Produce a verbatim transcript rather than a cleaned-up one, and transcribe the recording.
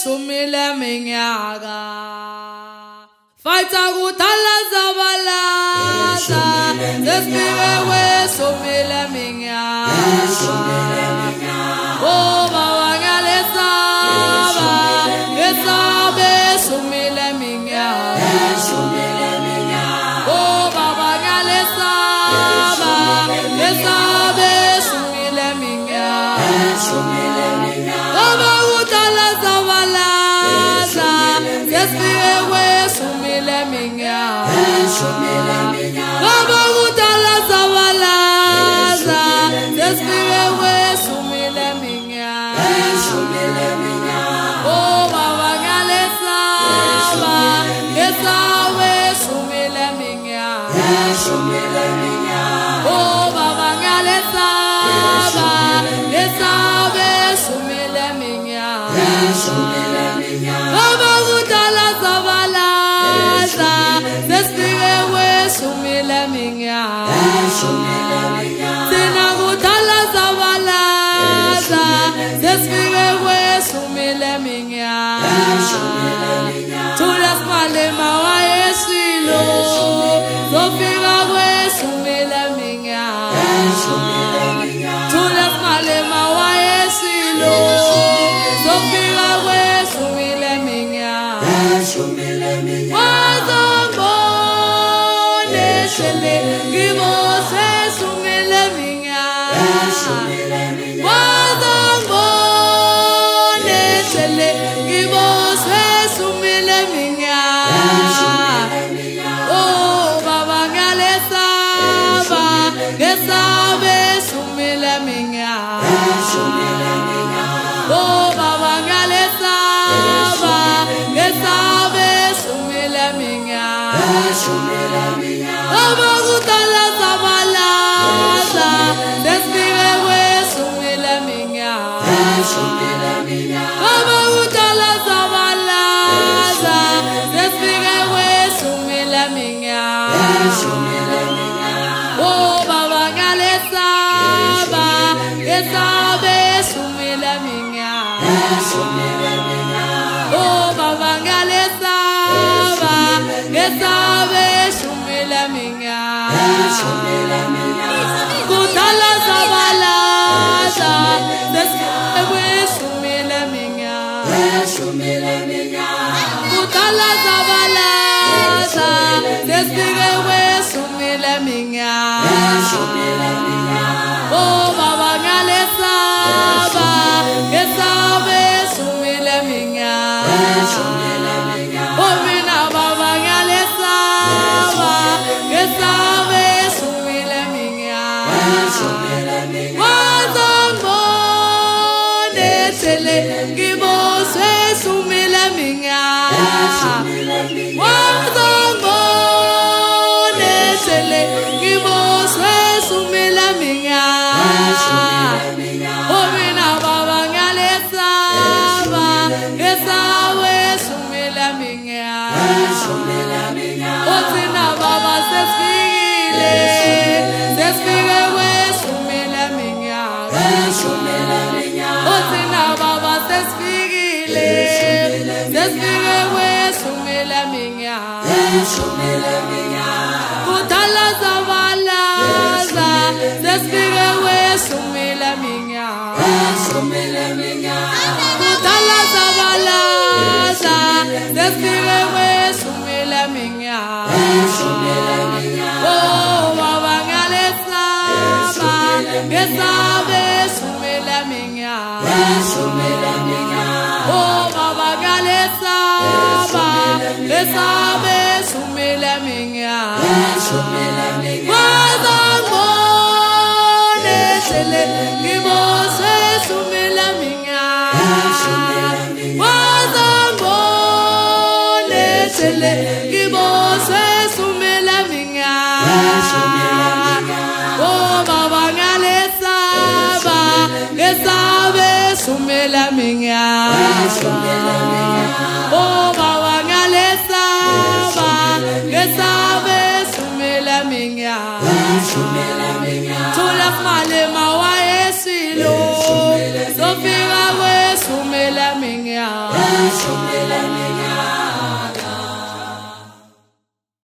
sumile minyaga Fighta kutala zabalaza Zespire we sumile minyaga Oh mawangale saba Esabe sumile minyaga Oh mawangale saba Esabe sumile minyaga Baba utala zawalaza Zespire we sumile minyaga Baba utala zawalaza Zespire we sumile minyaga Oh baba ngale saba Esawe sumile minyaga Oh baba ngale saba Esawe sumile minyaga Baba utala zawalaza Zespire we sumile minyaga Sina utala zawalaza Zespire we sumile minyaga Tulas malema wa esilo Zofira we sumile minyaga Tulas malema wa esilo Zofira we sumile minyaga Wazambo neshele Gimose sumile minyaga Wazambo neshele Gimose sumile minyaga Oh baba ngale saba Gesabe sumile minyaga Oh baba ngale saba Gesabe sumile minyaga Baba utala zawalaza Zespire we sumile minyaga Baba utala zawalaza Zespire we sumile minyaga Oh baba ngale saba Gesabe sumile minyaga Oh baba ngale saba Gesabe sumile minyaga Kutala zawalaza Zespire we sumile minyaga Kutala zawalaza Zespire we sumile minyaga Oh baba ngale saba Gesabe sumile minyaga Oh mina baba ngale saba Gesabe sumile minyaga Wazambo netele Gimose sumile minyaga Wazambo netele Gimose sumile minyaga Oh mina baba ngale saba Gesawe sumile minyaga Oh tina baba sespile Sespire we sumile minyaga Oh tina baba sespile Sespire we sumile minyaga Kutala zawalaza Sespire we sumile minyaga Kutala zawalaza Sespire we sumile minyaga Oh baba ngale saba Gesabe sumile minyaga Oh baba ngale saba Gesabe sumile minyaga Wazambo neshele Gimose sumile minyaga Wazambo neshele Gimose sumile minyaga Oh baba ngale saba Gesabe sumile minyaga Oh baba ngale saba Gesabe sumile minyaga Tulas malema wa esilo Sofira we sumile sumela minga. Sumela